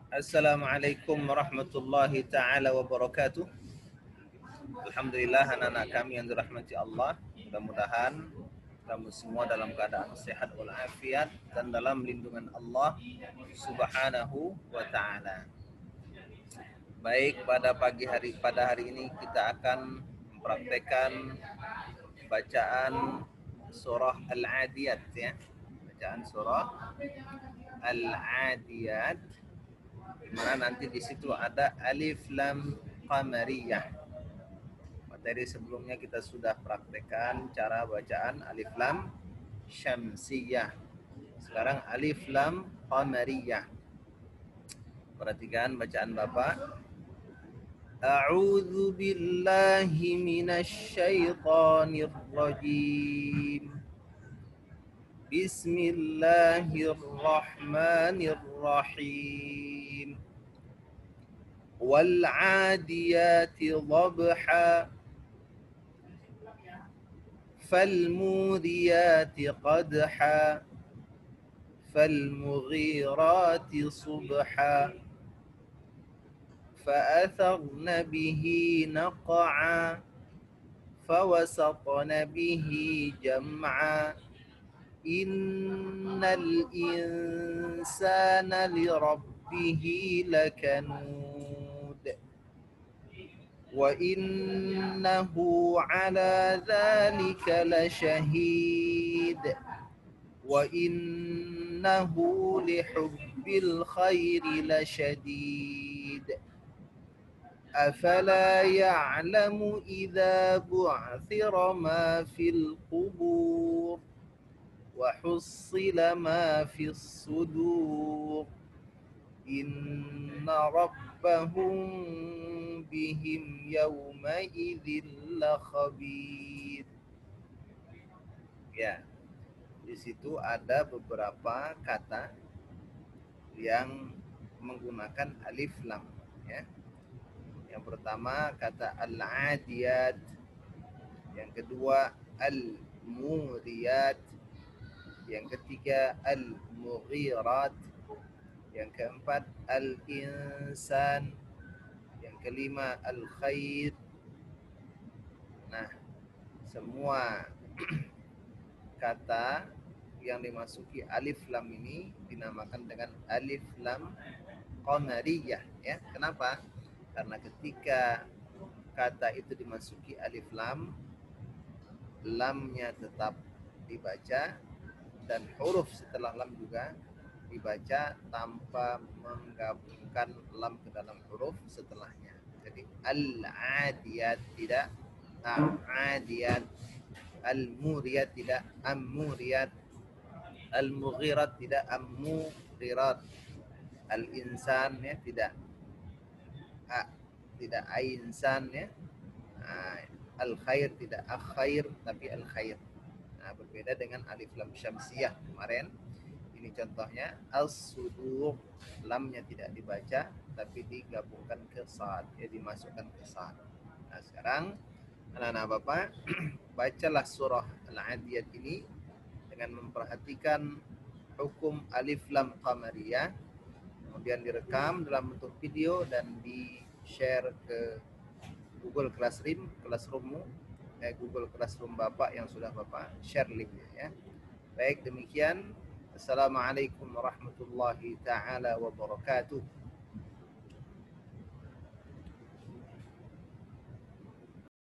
Assalamualaikum warahmatullahi taala wabarakatuh. Alhamdulillah anak-anak kami yang dirahmati Allah. Mudah-mudahan kamu semua dalam keadaan sehat walafiat dan dalam lindungan Allah Subhanahu wa taala. Baik, pada hari ini kita akan mempraktekkan bacaan surah Al-Adiyat ya. Bacaan surah Al-Adiyat di mana nanti di situ ada alif lam qamariyah. Materi sebelumnya kita sudah praktekkan cara bacaan alif lam syamsiyah. Sekarang alif lam qamariyah. Perhatikan bacaan Bapak. A'udzu billahi minasy syaithanir rajim. Bismillahirrahmanirrahim. والعاديات ضبحا فالموريات قدحا فالمغيرات صبحا فأثرن به نقعا فوسطن به جمعا إن الإنسان لربه لكنود وإنه على ذلك لشهيد وإنه لحب الخير لشديد أفلا يعلم إذا بعثر ما في القبور وحصل ما في الصدور إن ربهم بهم يومئذ لخبير. Ya, di situ ada beberapa kata yang menggunakan alif lam ya. Yang pertama kata al-adiyat, yang kedua al-muriyat, yang ketiga al-mughirat, yang keempat al-insan, yang kelima al-khair. Nah, semua kata yang dimasuki alif lam ini dinamakan dengan alif lam qamariyah ya. Kenapa? Karena ketika kata itu dimasuki alif lam, lamnya tetap dibaca dan huruf setelah lam juga dibaca tanpa menggabungkan lam ke dalam huruf setelahnya. Jadi al-adiyat tidak al-adiyat, al-muriyat tidak am-muriyat, al-mughirat tidak am-mughirat, al-insan ya tidak tidak ainsan ya. Al-khair tidak akhair tapi al-khair. Nah, berbeda dengan alif lam syamsiyah kemarin. Ini contohnya as-sudur, lamnya tidak dibaca tapi digabungkan ke sad, ya dimasukkan ke sad. Nah, sekarang anak-anak Bapak bacalah surah Al-Adiyat ini dengan memperhatikan hukum alif lam qamariyah, kemudian direkam dalam bentuk video dan di-share ke Google Classroom-mu, Google Classroom Bapak yang sudah Bapak share linknya ya. Baik, demikian. Assalamualaikum warahmatullahi taala wabarakatuh.